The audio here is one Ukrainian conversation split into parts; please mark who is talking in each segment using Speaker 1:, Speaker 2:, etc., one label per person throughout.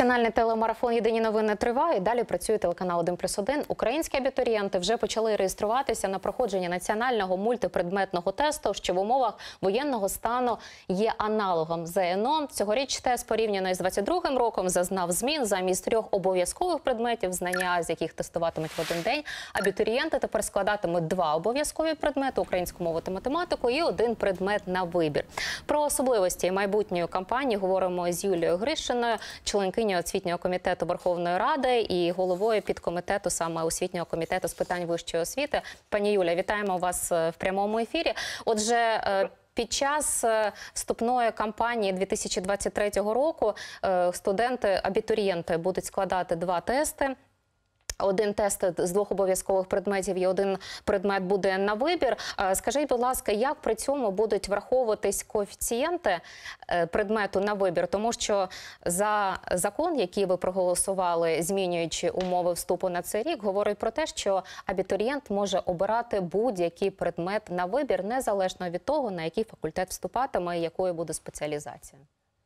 Speaker 1: Національний телемарафон «Єдині новини» триває. Далі працює телеканал 1+1. Українські абітурієнти вже почали реєструватися на проходження національного мультипредметного тесту, що в умовах воєнного стану є аналогом ЗНО. Цьогоріч тест, порівняно з 22-м роком, зазнав змін. Замість 3 обов'язкових предметів, знання з яких тестуватимуть в один день, абітурієнти тепер складатимуть 2 обов'язкові предмети – українську мову та математику і 1 предмет на вибір. Про особливості майбутньої кампанії говоримо з Юлією Грищиною, членкинею освітнього комітету Верховної Ради і головою підкомітету саме освітнього комітету з питань вищої освіти. Пані Юля, вітаємо вас в прямому ефірі. Отже, під час вступної кампанії 2023 року студенти, абітурієнти будуть складати 2 тести. 1 тест з 2 обов'язкових предметів і 1 предмет буде на вибір. Скажіть, будь ласка, як при цьому будуть враховуватись коефіцієнти предмету на вибір? Тому що за закон, який ви проголосували, змінюючи умови вступу на цей рік, говорить про те, що абітурієнт може обирати будь-який предмет на вибір, незалежно від того, на який факультет вступатиме і якою буде спеціалізація.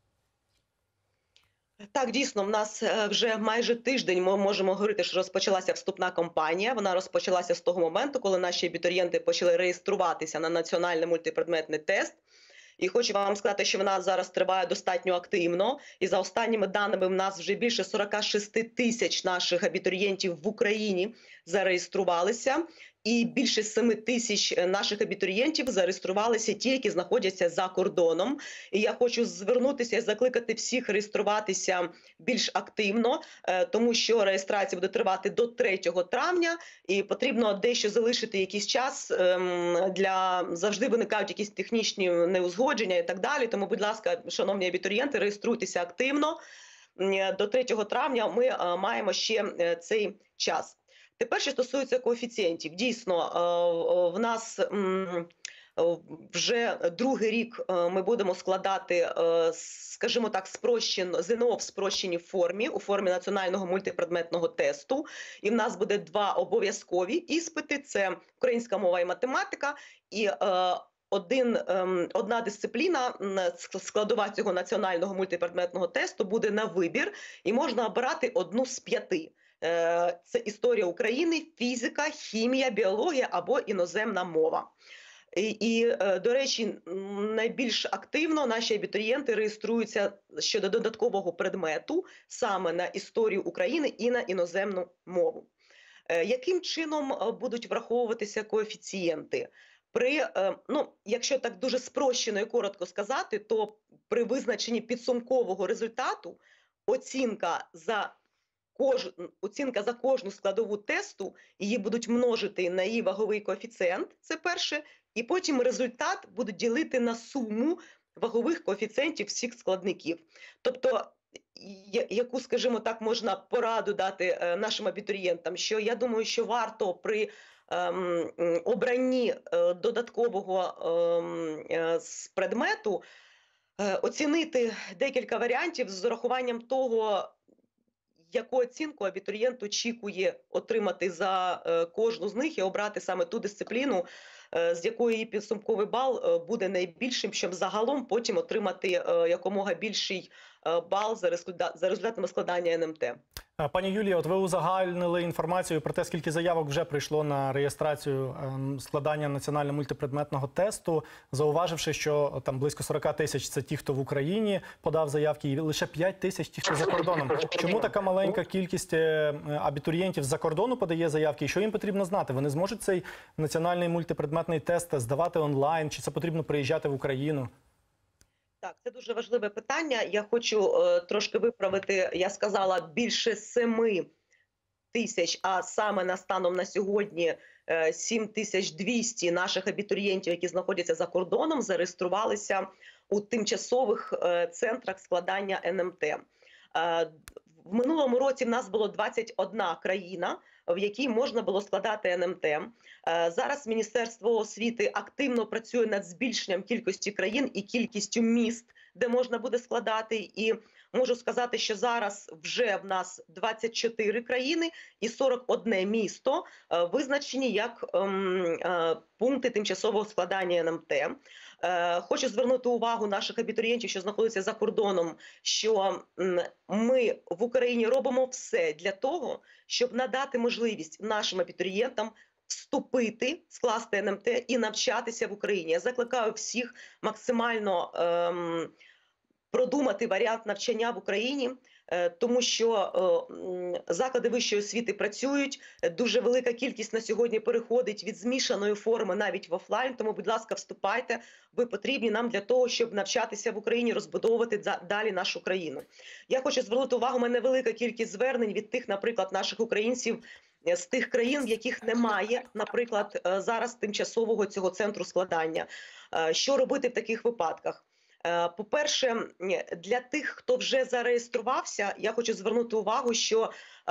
Speaker 2: Так, дійсно, в нас вже майже тиждень ми можемо говорити, що розпочалася вступна кампанія. Вона розпочалася з того моменту, коли наші абітурієнти почали реєструватися на національний мультипредметний тест. І хочу вам сказати, що вона зараз триває достатньо активно. І за останніми даними в нас вже більше 46 тисяч наших абітурієнтів в Україні зареєструвалися. І більше 7 тисяч наших абітурієнтів зареєструвалися ті, які знаходяться за кордоном. І я хочу звернутися і закликати всіх реєструватися більш активно, тому що реєстрація буде тривати до 3 травня, і потрібно дещо залишити якийсь час, завжди виникають якісь технічні неузгодження і так далі. Тому, будь ласка, шановні абітурієнти, реєструйтеся активно. До 3 травня ми маємо ще цей час. Тепер, що стосується коефіцієнтів, дійсно, в нас вже другий рік ми будемо складати, скажімо так, ЗНО в спрощеній формі, у формі національного мультипредметного тесту. І в нас буде 2 обов'язкові іспити – це українська мова і математика, і одна дисципліна, складова цього національного мультипредметного тесту, буде на вибір, і можна обирати одну з 5. Це історія України, фізика, хімія, біологія або іноземна мова. До речі, найбільш активно наші абітурієнти реєструються щодо додаткового предмету саме на історію України і на іноземну мову. Яким чином будуть враховуватися коефіцієнти? Якщо так дуже спрощено і коротко сказати, то при визначенні підсумкового результату оцінка за кожну складову тесту, її будуть множити на її ваговий коефіцієнт, це перше, і потім результат будуть ділити на суму вагових коефіцієнтів всіх складників. Тобто, яку, скажімо так, можна пораду дати нашим абітурієнтам, що я думаю, що варто при обранні додаткового предмету оцінити декілька варіантів з урахуванням того, яку оцінку абітурієнт очікує отримати за кожну з них і обрати саме ту дисципліну, з якої її підсумковий бал буде найбільшим, щоб загалом потім отримати якомога більший бал за результатами складання НМТ.
Speaker 3: Пані Юлія, от ви узагальнили інформацію про те, скільки заявок вже прийшло на реєстрацію складання національного мультипредметного тесту, зауваживши, що там близько 40 тисяч – це ті, хто в Україні подав заявки, і лише 5 тисяч – ті, хто за кордоном. Чому така маленька кількість абітурієнтів з-за кордону подає заявки? І що їм потрібно знати? Вони зможуть цей національний мультипредметний тест здавати онлайн? Чи це потрібно приїжджати в Україну?
Speaker 2: Так, це дуже важливе питання. Я хочу трошки виправити. Я сказала більше 7 тисяч, а саме станом на сьогодні 7200 наших абітурієнтів, які знаходяться за кордоном, зареєструвалися у тимчасових центрах складання НМТ. В минулому році в нас було 21 країна, в якій можна було складати НМТ. Зараз Міністерство освіти активно працює над збільшенням кількості країн і кількістю міст, де можна буде складати. І можу сказати, що зараз вже в нас 24 країни і 41 місто визначені як пункти тимчасового складання НМТ. Хочу звернути увагу наших абітурієнтів, що знаходяться за кордоном, що ми в Україні робимо все для того, щоб надати можливість нашим абітурієнтам вступити, скласти НМТ і навчатися в Україні. Я закликаю всіх максимально продумати варіант навчання в Україні, тому що заклади вищої освіти працюють, дуже велика кількість на сьогодні переходить від змішаної форми навіть в офлайн, тому, будь ласка, вступайте, ви потрібні нам для того, щоб навчатися в Україні, розбудовувати далі нашу країну. Я хочу звернути увагу, у мене велика кількість звернень від тих, наприклад, наших українців, з тих країн, в яких немає, наприклад, зараз тимчасового цього центру складання. Що робити в таких випадках? По-перше, для тих, хто вже зареєструвався, я хочу звернути увагу, що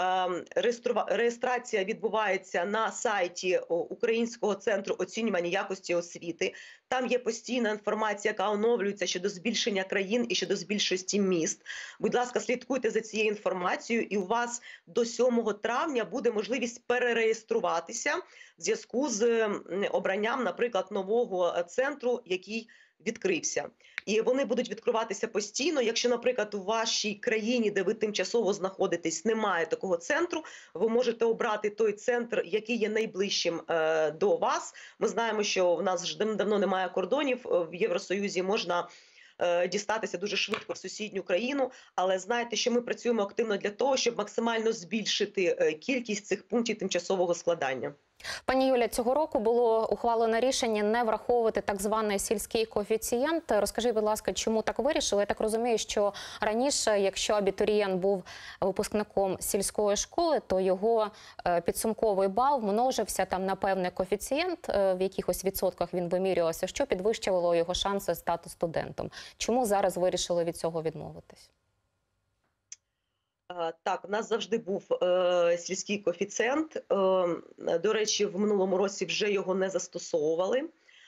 Speaker 2: реєстрація відбувається на сайті Українського центру оцінювання якості освіти. Там є постійна інформація, яка оновлюється щодо збільшення країн і щодо збільшості міст. Будь ласка, слідкуйте за цією інформацією, і у вас до 7 травня буде можливість перереєструватися в зв'язку з обранням, наприклад, нового центру, який відкрився. І вони будуть відкриватися постійно. Якщо, наприклад, у вашій країні, де ви тимчасово знаходитесь, немає такого центру, ви можете обрати той центр, який є найближчим до вас. Ми знаємо, що в нас вже давно немає кордонів в Євросоюзі, можна дістатися дуже швидко в сусідню країну, але знайте, що ми працюємо активно для того, щоб максимально збільшити кількість цих пунктів тимчасового складання.
Speaker 1: Пані Юля, цього року було ухвалено рішення не враховувати так званий сільський коефіцієнт. Розкажіть, будь ласка, чому так вирішили? Я так розумію, що раніше, якщо абітурієнт був випускником сільської школи, то його підсумковий бал множився там на певний коефіцієнт, в якихось відсотках він вимірювався, що підвищувало його шанси стати студентом. Чому зараз вирішили від цього відмовитись?
Speaker 2: Так, у нас завжди був сільський коефіцієнт. До речі, в минулому році вже його не застосовували.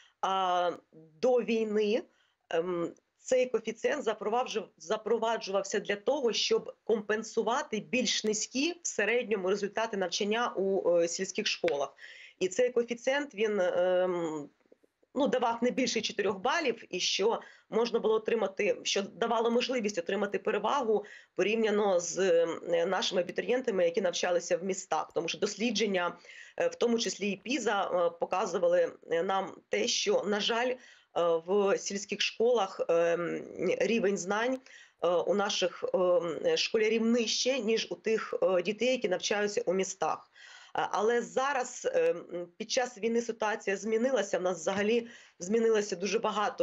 Speaker 2: До війни цей коефіцієнт запроваджувався для того, щоб компенсувати більш низькі в середньому результати навчання у сільських школах. І цей коефіцієнт, він давав не більше 4 балів, і що можна було отримати, що давало можливість отримати перевагу порівняно з нашими абітурієнтами, які навчалися в містах. Тому що дослідження, в тому числі і ПІЗа, показували нам те, що, на жаль, в сільських школах рівень знань у наших школярів нижче, ніж у тих дітей, які навчаються у містах. Але зараз під час війни ситуація змінилася, в нас взагалі змінилося дуже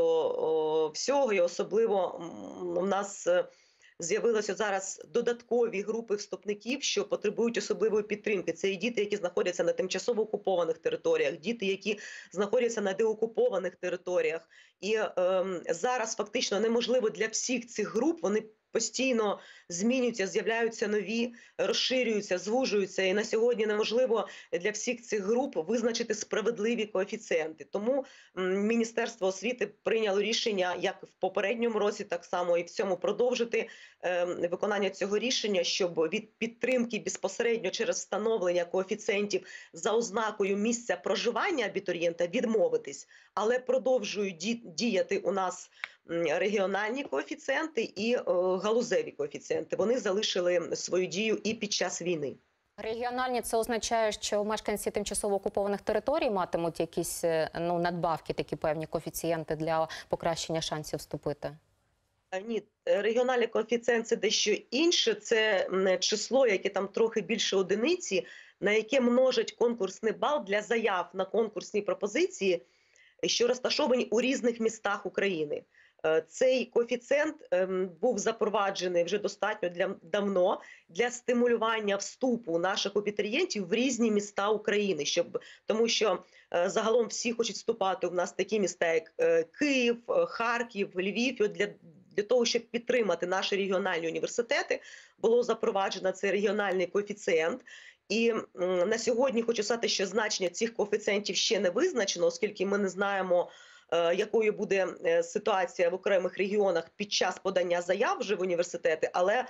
Speaker 2: багато всього, і особливо в нас з'явилися зараз додаткові групи вступників, що потребують особливої підтримки. Це і діти, які знаходяться на тимчасово окупованих територіях, діти, які знаходяться на деокупованих територіях. І зараз фактично неможливо для всіх цих груп, вони постійно змінюються, з'являються нові, розширюються, звужуються. І на сьогодні неможливо для всіх цих груп визначити справедливі коефіцієнти. Тому Міністерство освіти прийняло рішення, як в попередньому році, так само і в цьому продовжити виконання цього рішення, щоб від підтримки безпосередньо через встановлення коефіцієнтів за ознакою місця проживання абітурієнта відмовитись, але продовжують діяти у нас регіональні коефіцієнти і галузеві коефіцієнти. Вони залишили свою дію і під час війни.
Speaker 1: Регіональні – це означає, що мешканці тимчасово окупованих територій матимуть якісь надбавки, такі певні коефіцієнти для покращення шансів вступити?
Speaker 2: Ні, регіональний коефіцієнт – це дещо інше. Це число, яке там трохи більше одиниці, на яке множать конкурсний бал для заяв на конкурсні пропозиції, що розташовані у різних містах України. Цей коефіцієнт був запроваджений вже достатньо давно для стимулювання вступу наших абітурієнтів в різні міста України, тому що загалом всі хочуть вступати в нас такі міста, як Київ, Харків, Львів. І для того, щоб підтримати наші регіональні університети, було запроваджено цей регіональний коефіцієнт. І на сьогодні хочу сказати, що значення цих коефіцієнтів ще не визначено, оскільки ми не знаємо, якою буде ситуація в окремих регіонах під час подання заяв вже в університети, але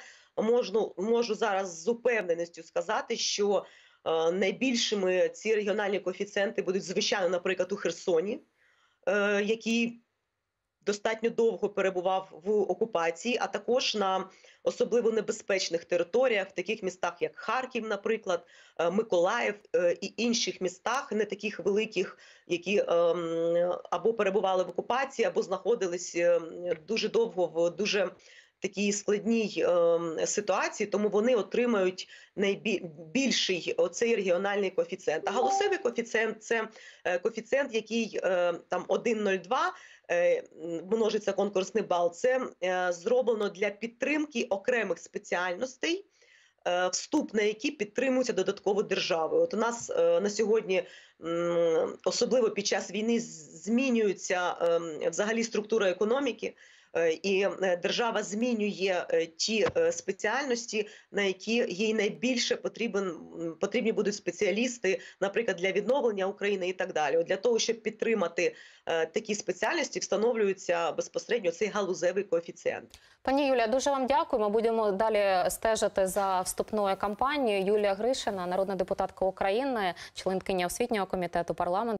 Speaker 2: можу зараз з упевненістю сказати, що найбільшими ці регіональні коефіцієнти будуть, звичайно, наприклад, у Херсоні, який достатньо довго перебував в окупації, а також на особливо небезпечних територіях, в таких містах, як Харків, наприклад, Миколаїв і інших містах, не таких великих, які або перебували в окупації, або знаходились дуже довго в дуже такій складній ситуації, тому вони отримають найбільший оцей регіональний коефіцієнт. А галузевий коефіцієнт – це коефіцієнт, який там 1,02, множиться конкурсний бал. Це зроблено для підтримки окремих спеціальностей, вступ на які підтримуються додатково державою. От у нас на сьогодні, особливо під час війни, змінюється взагалі структура економіки, і держава змінює ті спеціальності, на які їй найбільше потрібні будуть спеціалісти, наприклад, для відновлення України і так далі. От для того, щоб підтримати такі спеціальності, встановлюється безпосередньо цей галузевий коефіцієнт.
Speaker 1: Пані Юлія, дуже вам дякуємо. Будемо далі стежити за вступною кампанією. Юлія Гришина, народна депутатка України, членкиня освітнього комітету парламенту.